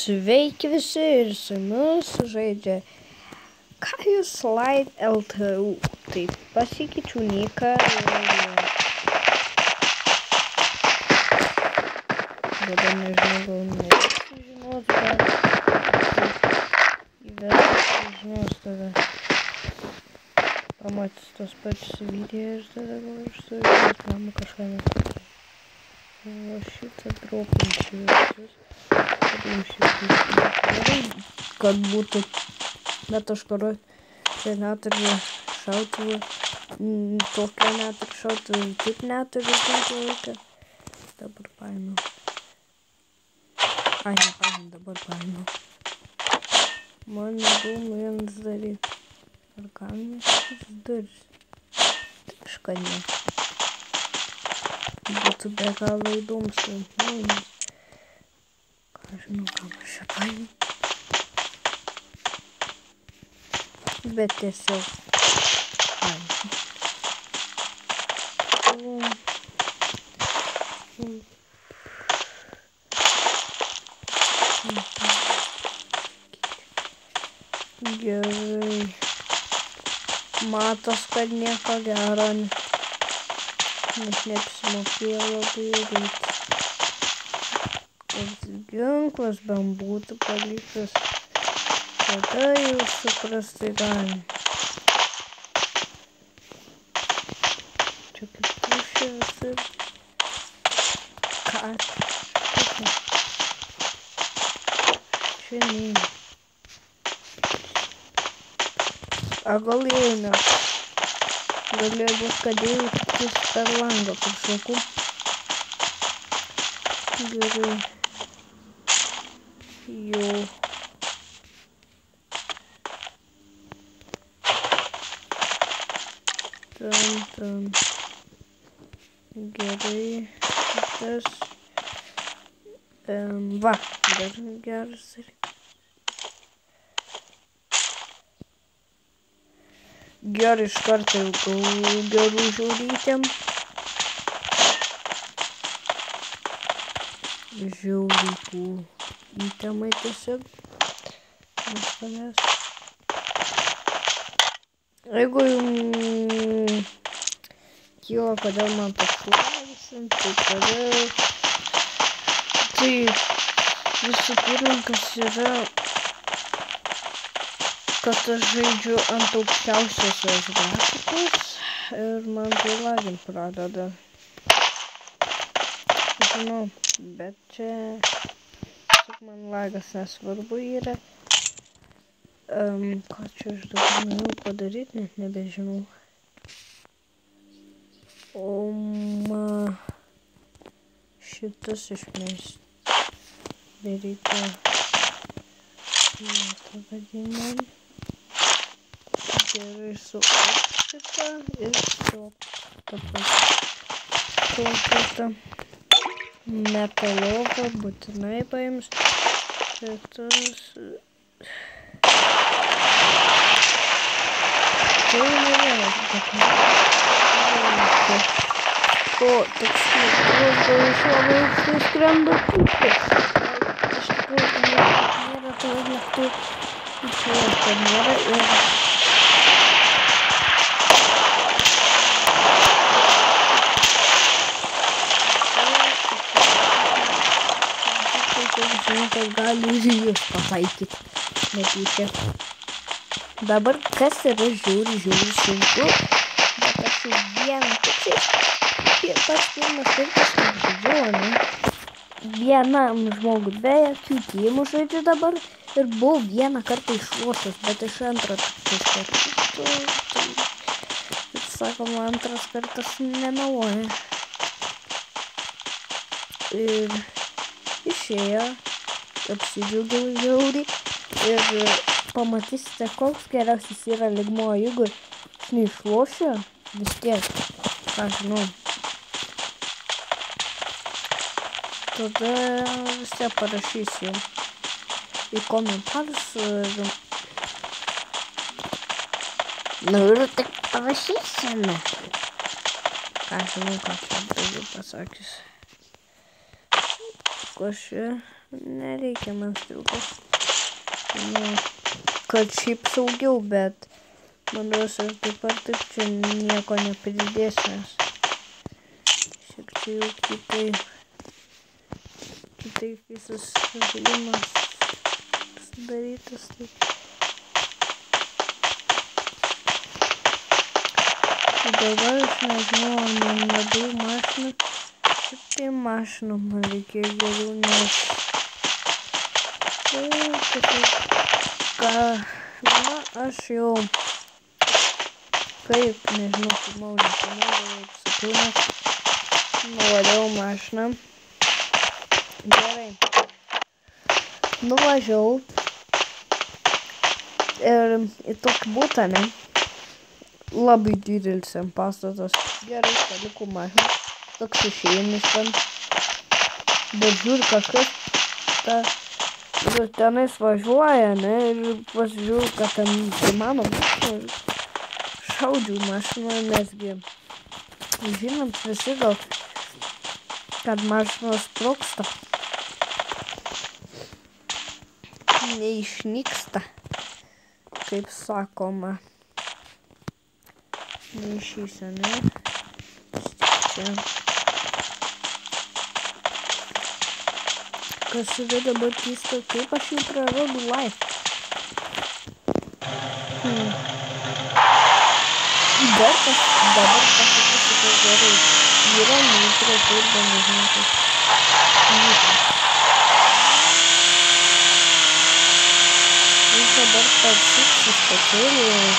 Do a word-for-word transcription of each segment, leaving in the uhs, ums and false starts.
Sveiki visi ir su mumis žaidžia Kajus Light L T U. Tai pasikeičiu niką ir dabar nežinau, gal nereikia žinos, bet įvestas žinos tada. Pamatys tos pačius video ir tada gal aš su jais galima kažką nesakyti. O šitą dropinčiu visus. Kad būtų, bet aš karu čia neturiu šautuvų, tokio neturiu šautuvų, taip neturiu tokio laiką. Dabar paėmiau. Ai, nepaėmiau, dabar paėmiau. Man įdomu jiems daryti. Ar kam šis duris? Taip, ne. Būtų be galo įdomus naujas. Aš žinau, ką aš čia paėmiau. Bet tiesiog paėmiau. Gerai. Matos, kad nieko gero. Net neapsimokėjo labai reikia. Ginklas bent būtų paliktas, tada jau suprastai galim. Čia kaip pušė visur. Ką? Čia neina. A gal eina? Galėjo būt, kad ėjau tik per langą pašoku. Gerai. Jo. Tam, tam. Gerai. Tas. Um, va. Dar geras. Gerai, iš karto jau gerų žiaurytėm. Žiauriai cool. Įtemai tiesiog. Nustavęs. Jeigu jums kyla, kodėl man pašuosim, tai kodėl. Tai visų pirma, kas yra, kad aš žaidžiu ant aukščiausios grafikos ir man tai lagint pradeda. Žinau, bet čia tik man lagas nesvarbu yra. Um, ką čia aš dabar norėjau padaryti, net nebežinau. O ma šitas išmest. Daryti. Mes vadinam. Gerai su optika ir su optika. Metalovą būtinai paims. Šitas. Tai ne vienas, bet ne. O, toks lėktuvas gal iš labai aukštai skrenda puikiai. Iš tikrųjų, nėra to lėktuvų. Išėjau, kad nėra ir... Žinau, kad gali ir jūs pataikyti. Netyčia. Dabar kas yra žiauri, žiauri sunku. Bet aš jau vieną tiksliai. Pats pirmas kartas, kaip žaidžiau, ne? Vienam žmogui be jokių tyrimų žaidžiu dabar. Ir buvau vieną kartą išlošęs, bet iš antrą tiktais kartą. Ir sakoma, antras kartas nemeluoja. Ir išėjo. Apsidžiaugiau žiauriai ir pamatysite, koks geriausias yra lygmuo, jeigu aš neišlošiu, vis tiek, ką žinau. Tada vis tiek parašysiu į komentarus ir... Nu ir tik parašysime. Ką žinau, ką čia daugiau pasakysiu. košė. Nereikia man striukos. Nu, kad šiaip saugiau, bet manau, aš taip ar taip čia nieko nepridės, nes šiek tiek jau kitaip, kitaip visas žaidimas sudarytas. Tai dabar aš nežinau, ar man labiau mašiną, šiaip tai mašiną man reikia geriau, nes ką, na, aš jau kaip, nežinau, filmau, nefilmau, kaip sakiau, nes nuvariau mašiną. Gerai. Nuvažiavau ir į tokį butą, ne? Labai didelis ten pastatas. Gerai, palikau mašiną. Toks išėjimas ten. Bet žiūri kažkas, ta, ir tenais važiuoja, ne? Ir pasižiūriu, kad ten tai mano mašina. Šaudžiau mašiną, nesgi žinom visi gal, kad mašinos sprogsta. Neišnyksta, kaip sakoma. Neišysia, ne? Čia. Kas yra dabar keista, kaip aš jau prarodu life. Hmm. Dar kas, dabar pasakysiu, kad gerai. Yra nitro turbo, nežinau, kas nitro. Jis dabar pasuksis pakėlė.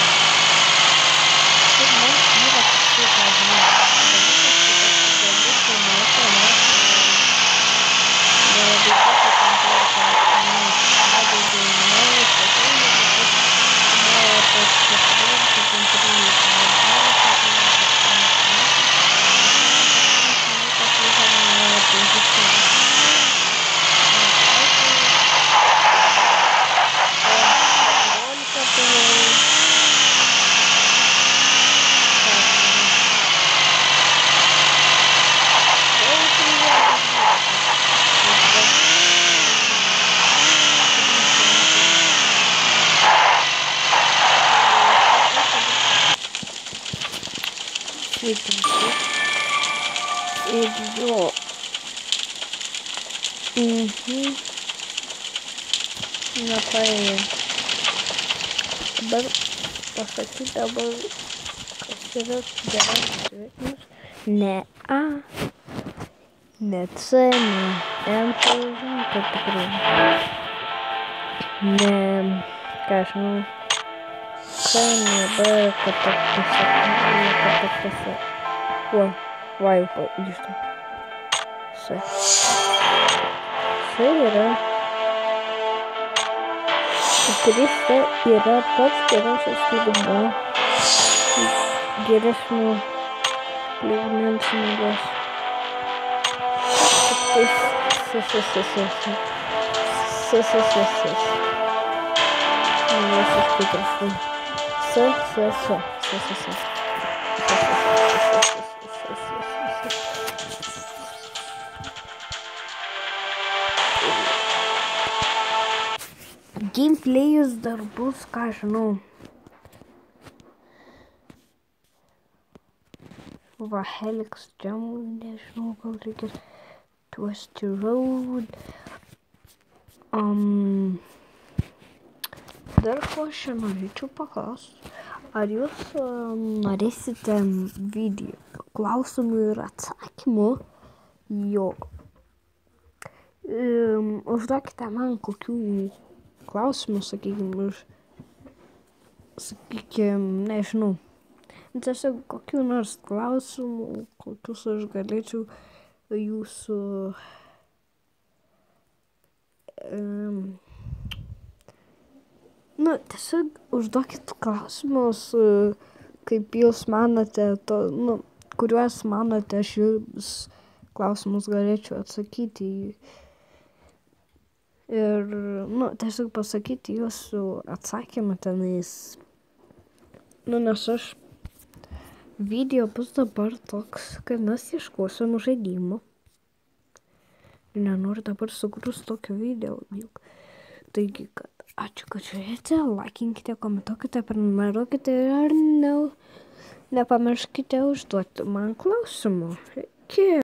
Ir man yra toksai, ką žinau. Dalykas, kad aš galbūt nieko nesu. Gal daugiau kaip penkiolika metų. Gal daugiau naujas, papildomai, kad buvo tas keturiolika penkiolika ir jo. Mhm. Nepaėjo. Dabar pasakyti dabar, kas yra geras sveikimas. Ne A, ne C, ne M, tai žinau, kad tikrai. Ne, ką aš žinau. C, ne B, kad tak pasakyti, kad tak pasakyti. Oi, vai, ištam. C. C yra. trys C yra pats geriausias lygmuo. Geresnio lygmens lygos. Tiktais C, C, C, C, C. C, C, C, C. Visiškai prašau. C, C, C, C, C, C. Gameplayus dar bus, ką žinau. Va, Helix Jam, nežinau, gal reikia Twisty Road. Um, dar ko aš norėčiau paklausti. Ar jūs um, norėsite video klausimų ir atsakymų? Jo. Um, užduokite man kokių klausimų, sakykime, už, sakykime, nežinau. Tiesiog kokių nors klausimų, kokius aš galėčiau jūsų um, nu, tiesiog užduokit klausimus, kaip jūs manote, to, nu, kuriuos manote, aš jums klausimus galėčiau atsakyti. Ir, nu, tiesiog pasakyti jūsų atsakymą tenais. Nu, nes aš video bus dabar toks, kad mes ieškosim žaidimų. nenoriu dabar sugrūs tokio video. Taigi, kad ačiū, kad žiūrėjote, laikinkite, komentuokite, prenumeruokite ir ne, nepamirškite užduoti man klausimų. Iki.